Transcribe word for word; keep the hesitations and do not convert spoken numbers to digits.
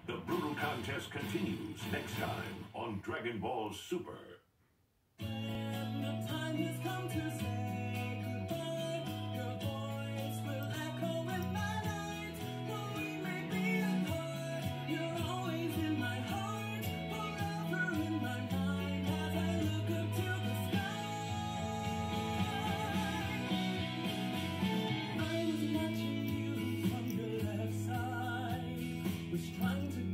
The brutal contest continues next time on Dragon Ball Super. And the time has come to say goodbye. Your voice will echo in my night. Though we may be apart, you're always in my heart, forever in my mind as I look up to the sky. I was watching you from your left side, was trying to